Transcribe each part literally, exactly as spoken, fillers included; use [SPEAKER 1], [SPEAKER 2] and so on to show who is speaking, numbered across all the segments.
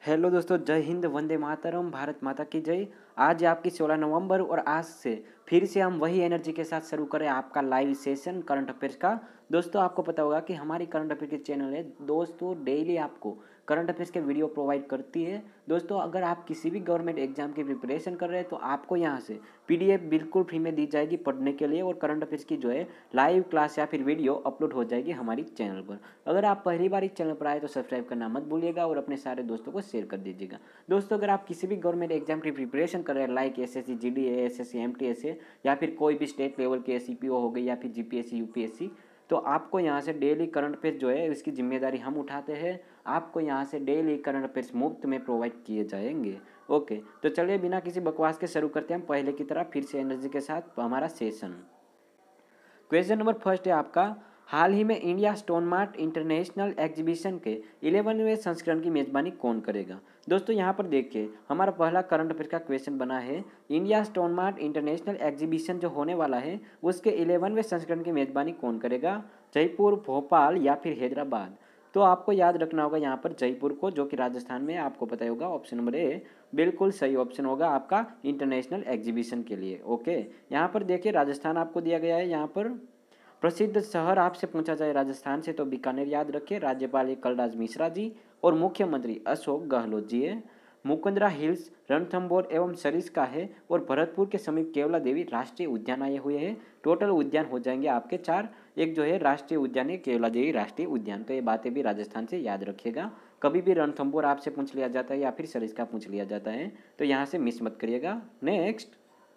[SPEAKER 1] Hello दोस्तों, जय हिंद, वंदे मातरम, भारत माता की जय। आज है आपकी सोलह नवंबर और आज से फिर से हम वही एनर्जी के साथ शुरू करें आपका लाइव सेशन करंट अफेयर्स का। दोस्तों आपको पता होगा कि हमारी करंट अफेयर की चैनल है दोस्तों डेली आपको करंट अफेयर्स के वीडियो प्रोवाइड करती है। दोस्तों अगर आप किसी भी गवर्नमेंट एग्जाम की प्रिपरेशन कर रहे हैं तो आपको यहाँ से पीडीएफ बिल्कुल फ्री में दी जाएगी पढ़ने के लिए, और करंट अफेयर्स की जो है लाइव क्लास या फिर वीडियो अपलोड हो जाएगी हमारी चैनल पर। अगर आप पहली बार इस चैनल पर आए तो सब्सक्राइब करना मत भूलिएगा और अपने सारे दोस्तों को शेयर कर दीजिएगा। दोस्तों अगर आप किसी भी गवर्नमेंट एग्जाम की प्रिपरेशन कर रहे हैं like S S C G D A S S C M T S A या फिर कोई भी स्टेट लेवल के एस सी पी ओ हो गई या फिर G P S C U P S C, तो आपको यहाँ से डेली करंट अफेयर्स जो है इसकी जिम्मेदारी हम उठाते हैं। आपको यहाँ से डेली करंट अफेयर्स मुफ्त में प्रोवाइड किए जाएंगे। ओके, तो चलिए बिना किसी बकवास के शुरू करते हैं हम पहले की तरह फिर से एनर्जी के साथ हमारा सेशन। क्वेश्चन नंबर फर्स्ट है आपका, हाल ही में India Stone Mart International exhibition के इलेवनवें संस्करण की मेजबानी कौन करेगा। दोस्तों यहाँ पर देखिए हमारा पहला करंट अफेयर का क्वेश्चन बना है, India Stone Mart International exhibition जो होने वाला है उसके इलेवनवें संस्करण की मेजबानी कौन करेगा, जयपुर, भोपाल या फिर हैदराबाद। तो आपको याद रखना होगा यहाँ पर जयपुर को, जो कि राजस्थान में है, आपको पता होगा। ऑप्शन नंबर ए बिल्कुल सही ऑप्शन होगा आपका इंटरनेशनल एग्जीबिशन के लिए। ओके, यहाँ पर देखिए राजस्थान आपको दिया गया है। यहाँ पर प्रसिद्ध शहर आपसे पूछा जाए राजस्थान से तो बीकानेर याद रखिए, राज्यपाल ये कलराज मिश्रा जी और मुख्यमंत्री अशोक गहलोत जी है। मुकुंदरा हिल्स, रणथंभौर एवं सरिस्का है और भरतपुर के समीप केवला देवी राष्ट्रीय उद्यान आए हुए हैं। टोटल उद्यान हो जाएंगे आपके चार, एक जो है राष्ट्रीय उद्यान है केवला देवी राष्ट्रीय उद्यान। तो ये बातें भी राजस्थान से याद रखिएगा। कभी भी रणथंभौर आपसे पूछ लिया जाता है या फिर सरिस्का पूछ लिया जाता है तो यहाँ से मिस मत करिएगा। नेक्स्ट,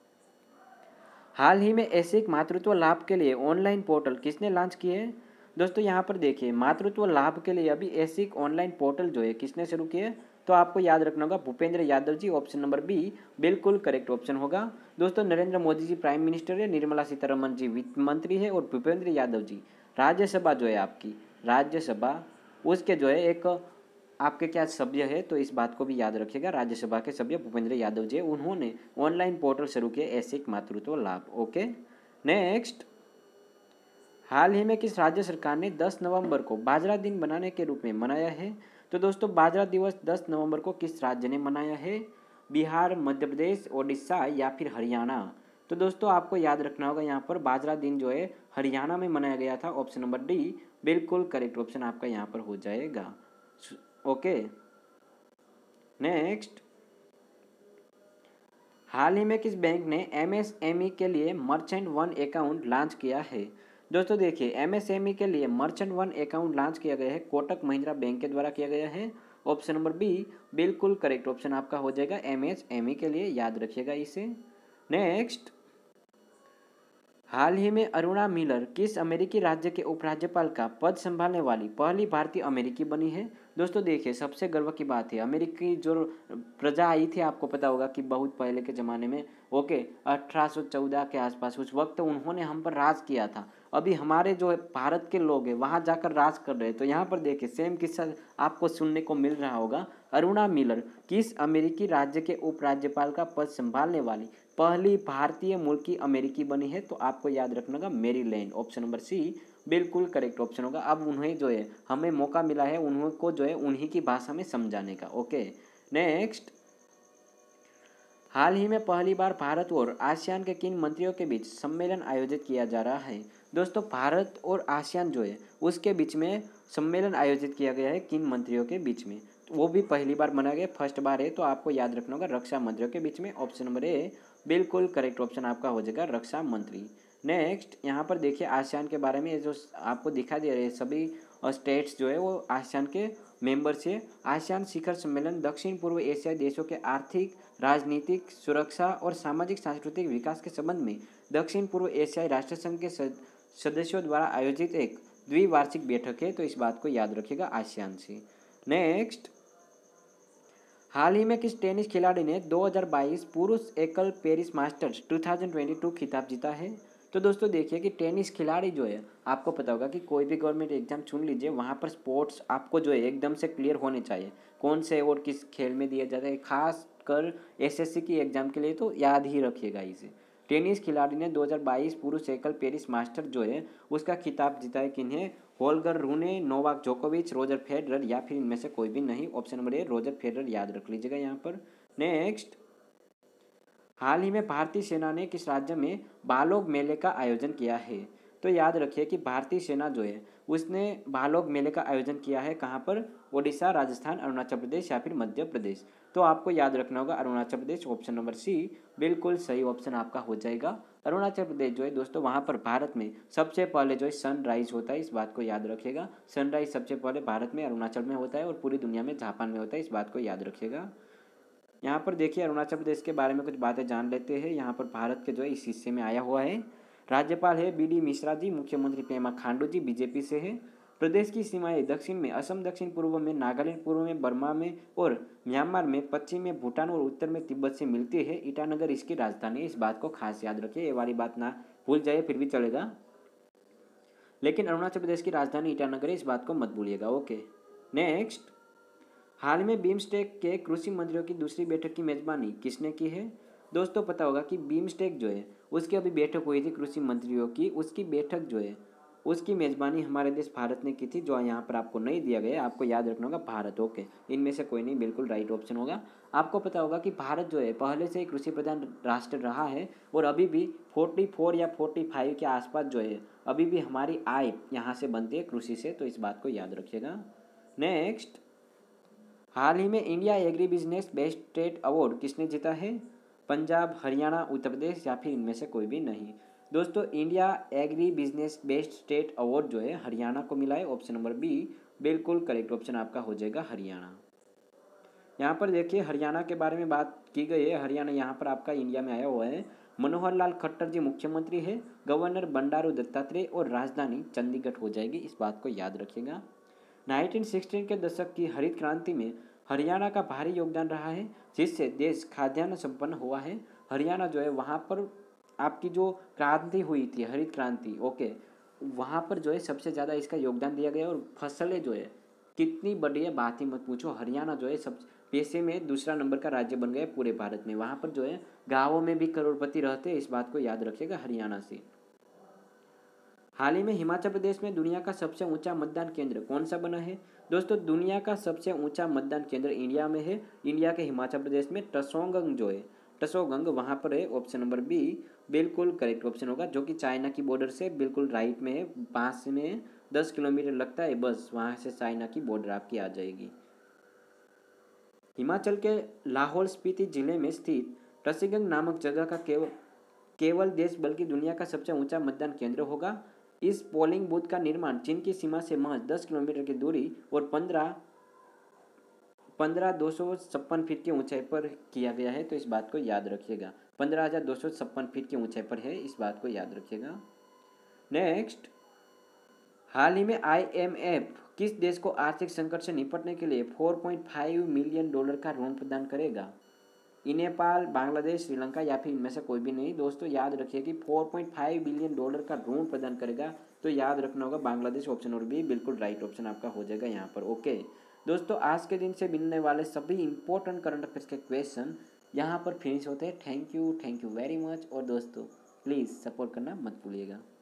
[SPEAKER 1] हाल ही में ऐसे एक मातृत्व लाभ के लिए ऑनलाइन पोर्टल किसने लॉन्च किए है। दोस्तों यहाँ पर देखिए मातृत्व लाभ के लिए अभी ऐसे एक ऑनलाइन पोर्टल जो है किसने शुरू किए, तो आपको याद रखना होगा Bhupender Yadav ji. Option number B बिल्कुल करेक्ट ऑप्शन होगा। दोस्तों नरेंद्र मोदी जी प्राइम मिनिस्टर है, निर्मला सीतारमन जी वित्त मंत्री है और भूपेंद्र यादव जी राज्यसभा जो है आपकी राज्यसभा उसके जो है एक आपके क्या सभ्य है, तो इस बात को भी याद रखिएगा। राज्यसभा के सभ्य भूपेंद्र यादव जी उन्होंने ऑनलाइन पोर्टल शुरू किया ऐसे एक मातृत्व लाभ। ओके, नेक्स्ट, हाल ही में किस राज्य सरकार ने दस नवंबर को बाजरा दिन बनाने के रूप में मनाया है। तो दोस्तों बाजरा दिवस दस नवंबर को किस राज्य ने मनाया है, बिहार, मध्य प्रदेश, ओडिशा या फिर हरियाणा। तो दोस्तों आपको याद रखना होगा यहाँ पर बाजरा दिन जो है हरियाणा में मनाया गया था। ऑप्शन नंबर डी बिल्कुल करेक्ट ऑप्शन आपका यहाँ पर हो जाएगा। ओके, नेक्स्ट, हाल ही में किस बैंक ने एमएसएमई के लिए मर्चेंट वन अकाउंट लॉन्च किया है। दोस्तों देखिए एमएसएमई के लिए मर्चेंट वन अकाउंट लॉन्च किया गया है कोटक महिंद्रा बैंक के द्वारा किया गया है। ऑप्शन नंबर बी बिल्कुल करेक्ट ऑप्शन आपका हो जाएगा एमएसएमई के लिए, याद रखिएगा इसे। नेक्स्ट, हाल ही में अरुणा मिलर किस अमेरिकी राज्य के उपराज्यपाल का पद संभालने वाली पहली भारतीय अमेरिकी बनी है। दोस्तों देखिए सबसे गर्व की बात है, अमेरिकी जो प्रजा आई थी आपको पता होगा कि बहुत पहले के ज़माने में, ओके अठारह सौ चौदह के आसपास, उस वक्त उन्होंने हम पर राज किया था। अभी हमारे जो भारत के लोग हैं वहाँ जाकर राज कर रहे हैं। तो यहाँ पर देखिए सेम किस्सा आपको सुनने को मिल रहा होगा। अरुणा मिलर किस अमेरिकी राज्य के उपराज्यपाल का पद संभालने वाली पहली भारतीय मूल की अमेरिकी बनी है, तो आपको याद रखना होगा मेरीलैंड। ऑप्शन नंबर सी बिल्कुल करेक्ट ऑप्शन होगा। अब उन्हें जो है हमें मौका मिला है उनको जो है उन्हीं की भाषा में समझाने का। ओके, नेक्स्ट, हाल ही में पहली बार भारत और आसियान के किन मंत्रियों के बीच सम्मेलन आयोजित किया जा रहा है। दोस्तों भारत और आसियान जो है उसके बीच में सम्मेलन आयोजित किया गया है किन मंत्रियों के बीच में, तो वो भी पहली बार मनाया गया, फर्स्ट बार है। तो आपको याद रखना होगा रक्षा मंत्रियों के बीच में। ऑप्शन नंबर ए बिल्कुल करेक्ट ऑप्शन आपका हो जाएगा रक्षा मंत्री। नेक्स्ट, यहाँ पर देखिए आसियान के बारे में जो आपको दिखा दे रहे हैं सभी स्टेट्स जो है वो आसियान के मेंबर्स है। आसियान शिखर सम्मेलन दक्षिण पूर्व एशियाई देशों के आर्थिक, राजनीतिक, सुरक्षा और सामाजिक सांस्कृतिक विकास के संबंध में दक्षिण पूर्व एशियाई राष्ट्र संघ के सदस्यों द्वारा आयोजित एक द्विवार्षिक बैठक है। तो इस बात को याद रखिएगा आसियान से। नेक्स्ट, हाल ही में किस टेनिस खिलाड़ी ने दो हज़ार बाईस पुरुष एकल पेरिस मास्टर्स दो हज़ार बाईस खिताब जीता है। तो दोस्तों देखिए कि टेनिस खिलाड़ी जो है आपको पता होगा कि कोई भी गवर्नमेंट एग्जाम चुन लीजिए, वहाँ पर स्पोर्ट्स आपको जो है एकदम से क्लियर होने चाहिए कौन से और किस खेल में दिया जाता है, खास कर एसएससी की एग्जाम के लिए तो याद ही रखिएगा इसे। टेनिस खिलाड़ी ने दो हज़ार बाईस पुरुष एकल पेरिस मास्टर जो है उसका खिताब जीता है किन्हें, होल्गर रूने, नोवाक जोकोविच, रोजर फेडरर या फिर इनमें से कोई भी नहीं। Option number A Roger Federer याद रख लीजिएगा यहाँ पर। नेक्स्ट, हाल ही में भारतीय सेना ने किस राज्य में बालोग मेले का आयोजन किया है? तो याद रखिए कि भारतीय सेना जो है उसने बालोग मेले का आयोजन किया है कहाँ पर? ओडिशा, राजस्थान, अरुणाचल प्रदेश या फिर मध्य प्रदेश। तो आपको याद रखना होगा Arunachal Pradesh. Option number C बिल्कुल सही ऑप्शन आपका हो जाएगा। अरुणाचल प्रदेश जो है दोस्तों वहाँ पर भारत में सबसे पहले जो है सनराइज होता है, इस बात को याद रखिएगा। सनराइज सबसे पहले भारत में अरुणाचल में होता है और पूरी दुनिया में जापान में होता है, इस बात को याद रखिएगा। यहाँ पर देखिए अरुणाचल प्रदेश के बारे में कुछ बातें जान लेते हैं। यहाँ पर भारत के जो है इस हिस्से में आया हुआ है। राज्यपाल है बी डी मिश्रा जी, मुख्यमंत्री पेमा खांडू जी बीजेपी से है। प्रदेश की सीमाएं दक्षिण में असम, दक्षिण पूर्व में नागालैंड, पूर्व में बर्मा में और म्यांमार में, पश्चिम में भूटान और उत्तर में तिब्बत से मिलती है। ईटानगर इसकी राजधानी है, इस बात को खास याद रखिए। ये वाली बात ना भूल जाइए फिर भी चलेगा, लेकिन अरुणाचल प्रदेश की राजधानी ईटानगर है, इस बात को मत भूलिएगा। ओके। नेक्स्ट, हाल में बिम्स्टेक के कृषि मंत्रियों की दूसरी बैठक की मेजबानी किसने की है? दोस्तों पता होगा कि बिम्स्टेक जो है उसकी अभी बैठक हुई थी कृषि मंत्रियों की, उसकी बैठक जो है उसकी मेजबानी हमारे देश भारत ने की थी। जो यहाँ पर आपको नहीं दिया गया, आपको याद रखना होगा भारत। ओके, इनमें से कोई नहीं, बिल्कुल राइट ऑप्शन होगा। आपको पता होगा कि भारत जो है पहले से ही कृषि प्रधान राष्ट्र रहा है और अभी भी फोर्टी फोर या फोर्टी फाइव के आसपास जो है अभी भी हमारी आय यहाँ से बनती है कृषि से, तो इस बात को याद रखिएगा। नेक्स्ट, हाल ही में India agri business best state award किसने जीता है? पंजाब, हरियाणा, उत्तर प्रदेश या फिर इनमें से कोई भी नहीं। दोस्तों India agri business best state award जो है हरियाणा को मिला है। ऑप्शन नंबर बी बिल्कुल करेक्ट ऑप्शन आपका हो जाएगा हरियाणा। यहाँ पर देखिए हरियाणा के बारे में बात की गई है। हरियाणा यहाँ पर आपका इंडिया में आया हुआ है। मनोहर लाल खट्टर जी मुख्यमंत्री है, गवर्नर बंडारू दत्तात्रेय और राजधानी चंडीगढ़ हो जाएगी, इस बात को याद रखिएगा। नाइनटीन सिक्सटीन के दशक की हरित क्रांति में हरियाणा का भारी योगदान रहा है, जिससे देश खाद्यान्न संपन्न हुआ है। हरियाणा जो है वहाँ पर आपकी जो क्रांति हुई थी हरित क्रांति, ओके, वहाँ पर जो है सबसे ज़्यादा इसका योगदान दिया गया और फसलें जो है कितनी बड़ी है बात ही मत पूछो। हरियाणा जो है सब पैसे में दूसरा नंबर का राज्य बन गया पूरे भारत में। वहाँ पर जो है गाँवों में भी करोड़पति रहते हैं, इस बात को याद रखिएगा हरियाणा से। हाल ही में हिमाचल प्रदेश में दुनिया का सबसे ऊंचा मतदान केंद्र कौन सा बना है? दोस्तों दुनिया का सबसे ऊंचा मतदान केंद्र इंडिया में है। इंडिया के हिमाचल प्रदेश में टसोगंग जो है टसोगंग वहाँ पर है। ऑप्शन नंबर बी बिल्कुल करेक्ट ऑप्शन होगा, जो कि चाइना की बॉर्डर से बिल्कुल राइट में है। पास में दस किलोमीटर लगता है, बस वहाँ से चाइना की बॉर्डर आपकी आ जाएगी। हिमाचल के लाहौल स्पीति जिले में स्थित टसीगंग नामक जगह का केवल केवल देश बल्कि दुनिया का सबसे ऊंचा मतदान केंद्र होगा। इस पोलिंग बूथ का निर्माण चीन की सीमा से महज दस किलोमीटर की दूरी और पंद्रह पंद्रह दो सौ छप्पन फीट की ऊंचाई पर किया गया है, तो इस बात को याद रखिएगा। पंद्रह हजार दो सौ छप्पन फीट की ऊंचाई पर है, इस बात को याद रखिएगा। नेक्स्ट, हाल ही में आई एम एफ किस देश को आर्थिक संकट से निपटने के लिए चार पॉइंट पाँच मिलियन डॉलर का ऋण प्रदान करेगा? नेपाल, बांग्लादेश, श्रीलंका या फिर इनमें से कोई भी नहीं। दोस्तों याद रखिए कि चार पॉइंट पाँच बिलियन डॉलर का ऋण प्रदान करेगा, तो याद रखना होगा बांग्लादेश। ऑप्शन और बी बिल्कुल राइट ऑप्शन आपका हो जाएगा यहाँ पर। ओके दोस्तों, आज के दिन से मिलने वाले सभी इंपॉर्टेंट करंट अफेयर्स के क्वेश्चन यहाँ पर फिनिश होते हैं। Thank you thank you very much. और दोस्तों प्लीज़ सपोर्ट करना मत भूलिएगा।